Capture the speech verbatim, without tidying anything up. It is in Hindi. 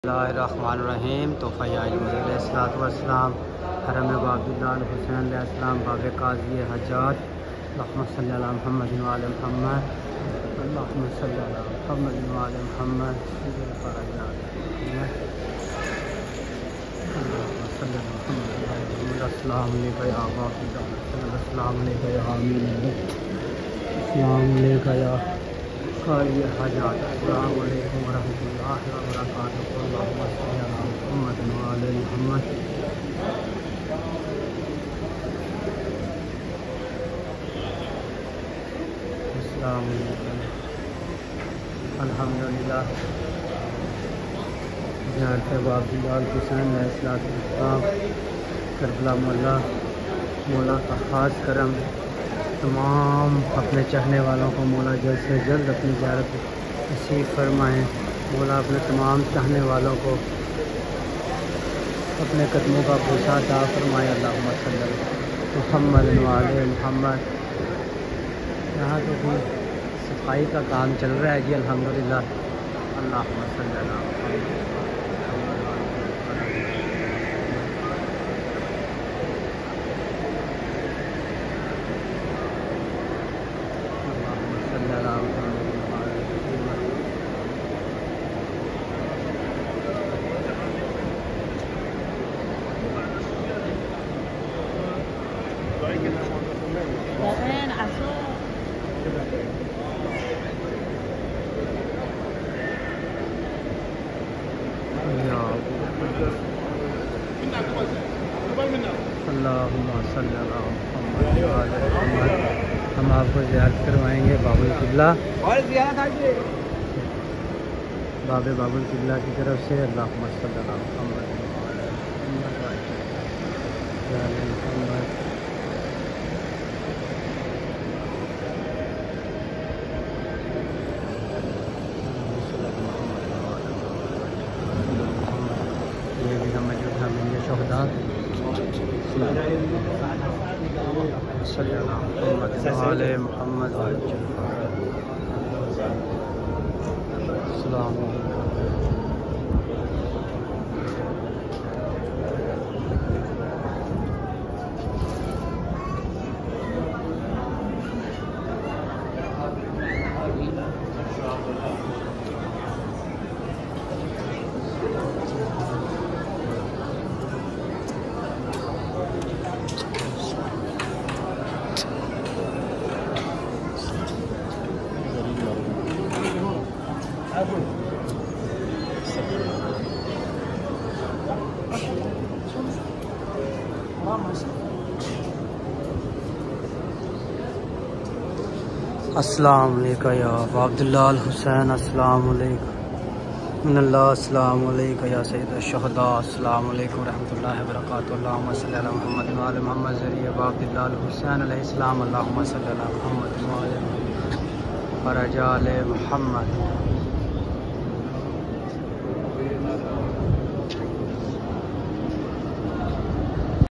बिस्मिल्लाहिर्रहमानिर्रहीम। तोफ़ायाम हरम बाबुल्लाह हुसैन अलैहिस्सलाम बाब काज़ी हजात अल्लाहुम्मा सल्ली अला मुहम्मद व आले मुहम्मद अल्लाहुम्मा सल्ली अला मुहम्मद व आले मुहम्मद अस्सलाम अलैका या बाबुल्लाह अस्सलाम अलैका या आमीन अस्सलाम अलैका या काज़ी हजात अस्सलामु अलैकुम व रहमतुल्लाहि व बरकातुहू अल्लाहुम्मा सल्ली अला मुहम्मद व आले मुहम्मद अस्सलामु अलैकुम अल्हम्दुलिल्लाह। ज़ियारत बाबुल्लाह हुसैन अलैहिस्सलाम करबला मौला मौला का ख़ास करम तमाम अपने चाहने वालों को मौला जल्द से जल्द अपनी ज़ियारत नसीब फरमाएँ। मौला अपने तमाम चाहने वालों को अपने कदमों का भूसा अता फरमाए। अल्लाहुम्मा सल्ली अला मुहम्मद व आले मुहम्मद। यहाँ तो भी सफाई का काम चल रहा है जी, अल्हम्दुलिल्लाह। अल्लाहुम्मा सल्ली अला हम आपको ज़ियारत करवाएंगे बाबुल किबला बाबे बाबुल किबला की तरफ से। अल्लाहुम्मा सल्ली अला मुहम्मद ये भी हमें जो हमें शोहदा मोहम्मद अस्सलाम अलैका या अब्दुल्लाह हुसैन अस्सलाम अलैका मिनल्लाह अस्सलाम अलैका या सय्यद अश-शुहदा अस्सलाम अलैकुम रहमतुल्लाहि व बरकातुहू अल्लाहुम्मा सल्ली अला मुहम्मद व आले मुहम्मद ज़रिया अब्दुल्लाह हुसैन अलैहिस्सलाम अल्लाहुम्मा सल्ली अला मुहम्मद व आले मुहम्मद व रजाले मुहम्मद।